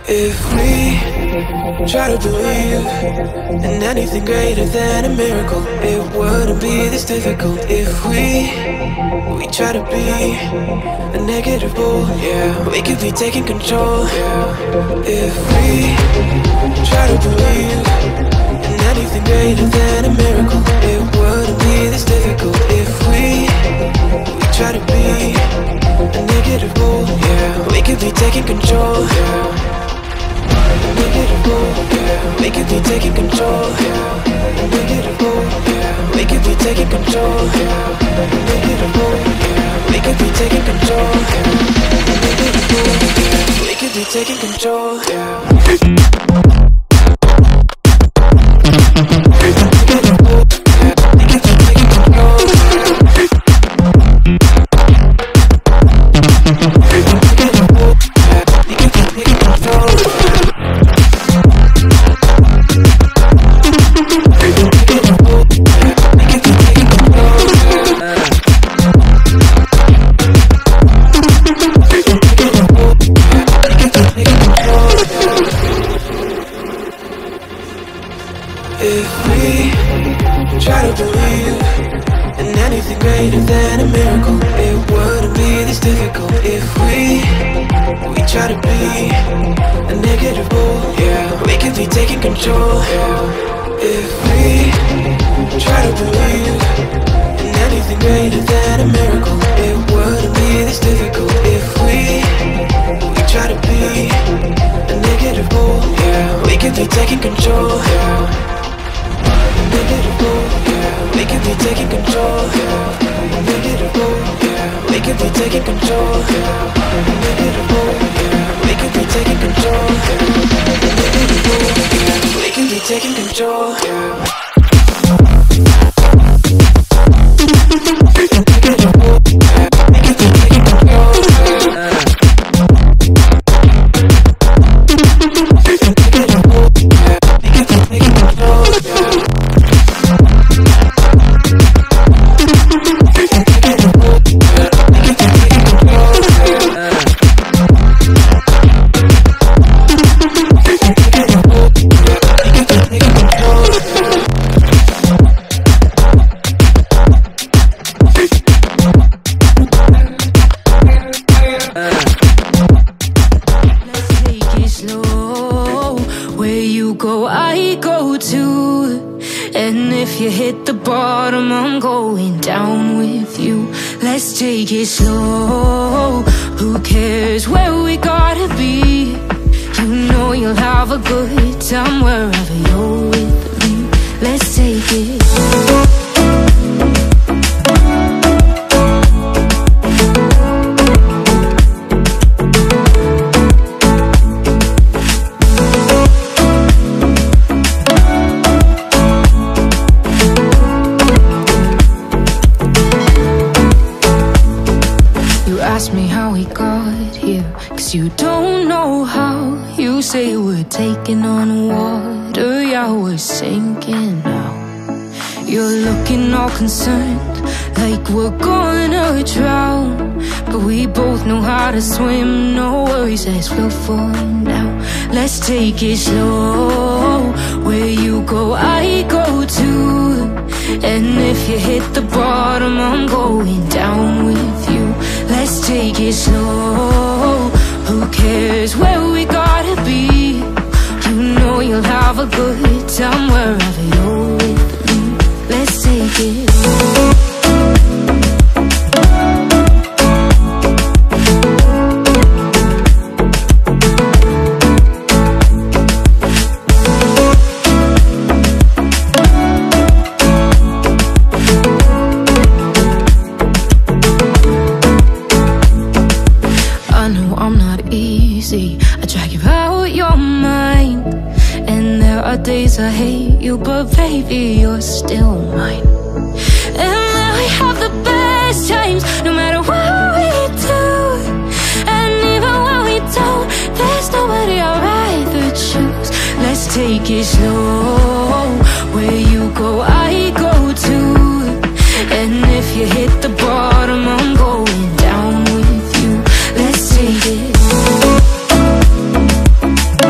If we try to believe in anything greater than a miracle, it wouldn't be this difficult. If we try to be a negative bull, yeah, we could be taking control, yeah. If we try to believe in anything greater than a miracle, it wouldn't be this difficult. If we try to be a negative bull, yeah, we could be taking control, yeah. We could be taking control. We could be taking control. We could be taking control. We could be taking control. If we try to believe in anything greater than a miracle, it wouldn't be this difficult. If we try to be a negative bull, yeah, we could be taking control, yeah. If we try to believe in anything greater than a miracle, it wouldn't be this difficult. If we try to be a negative bull, yeah, we could be taking control, yeah. We could be taking control. We could be taking control. We could be taking control. We could be taking control. Take it slow. Who cares where we gotta be? You know you'll have a good time wherever you're with me. Let's take it slow. Ask me how we got here, 'cause you don't know how. You say we're taking on water, yeah, we're sinking now. You're looking all concerned, like we're gonna drown. But we both know how to swim, no worries as we'll find out. Let's take it slow. Where you go, I go too. And if you hit the bottom, I'm going down with you. Let's take it slow. Who cares where we gotta be? You know you'll have a good time wherever you're with me. Let's take it slow. Days I hate you, but baby, you're still mine. And now we have the best times, no matter what we do. And even when we don't, there's nobody I'd rather choose. Let's take it slow. Where you go, I go too. And if you hit the bottom, I'm going down with you. Let's take it slow.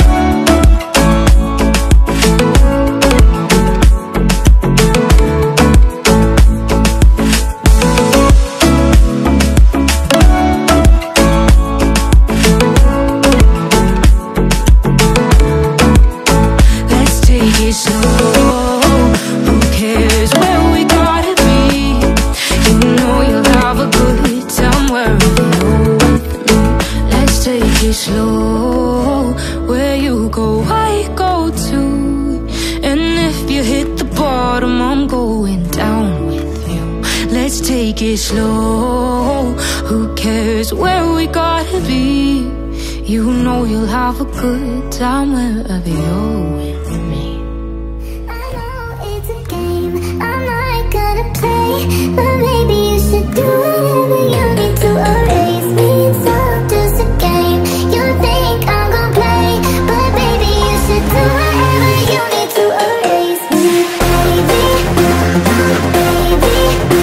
slow. Where you go, I go too. And if you hit the bottom, I'm going down with you. Let's take it slow. Who cares where we gotta be? You know you'll have a good time wherever you're with me. I know it's a game, I'm not gonna play, but maybe you should do whatever you need to erase me. It's all just a game, you think I'm gonna play, but baby you should do whatever you need to erase me. Baby, baby, baby,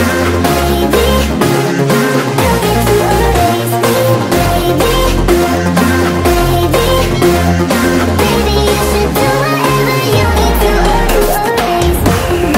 you need to erase me. Baby, baby, you should do whatever you need to erase me.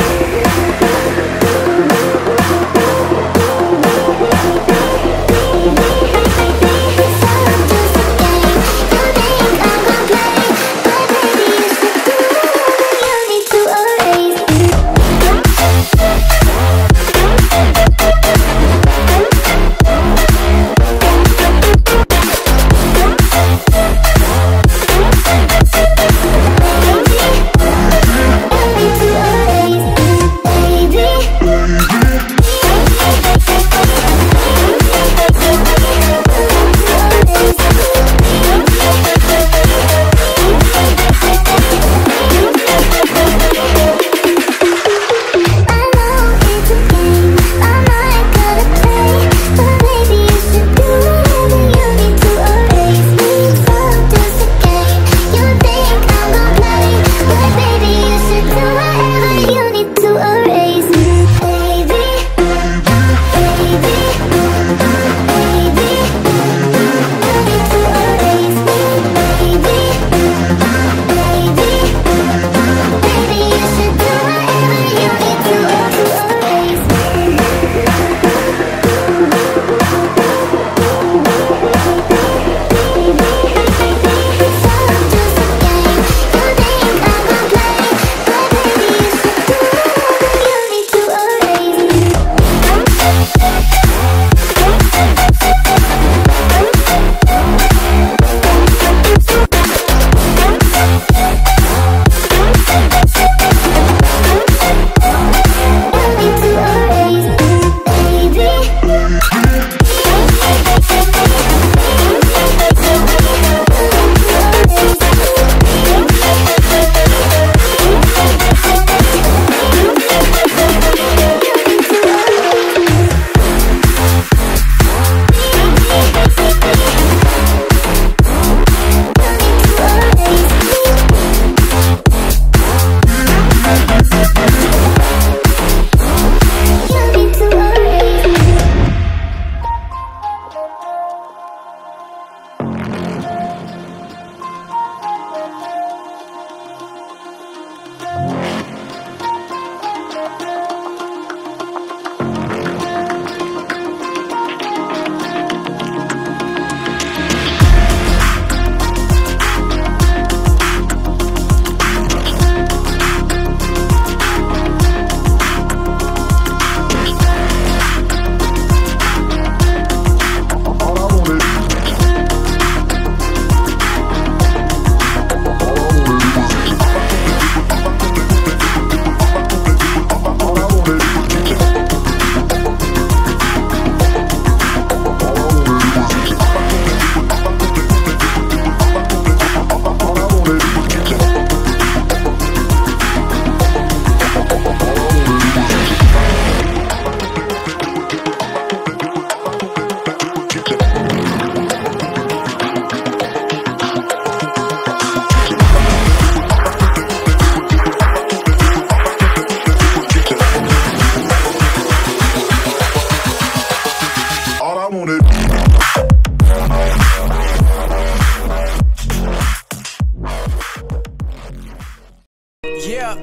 Yeah,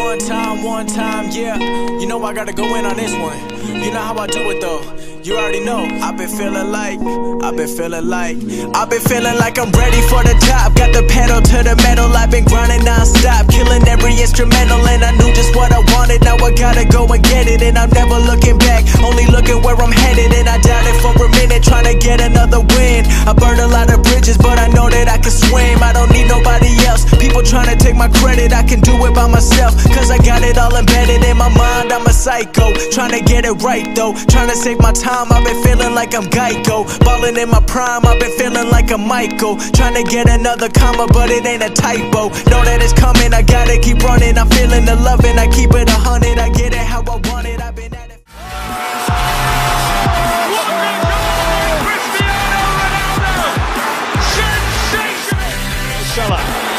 one time, yeah. You know I gotta go in on this one. You know how I do it though. You already know. I've been feeling like I'm ready for the top. Got the pedal to the metal. I've been grinding non-stop, killing every instrumental, and I knew just what I wanted. Now I gotta go and get it, and I'm never looking back, only looking where I'm headed. And I doubt it for a minute, trying to get another win. I burned a lot of bridges, but I know that I can swim. I don't need nobody else. People trying to take my credit, I can do it by myself. Cause I got it all embedded in my mind, I'm a psycho. Trying to get it right though, trying to save my time, I've been feeling like I'm Geico. Ballin' in my prime, I've been feeling like I'm Michael. Trying to get another comma, but it ain't a typo. Know that it's coming, I gotta keep running. I'm feeling the loving, I keep it 100. I get it how I want it, I've been at it. Cristiano Ronaldo! Sensational! Salah.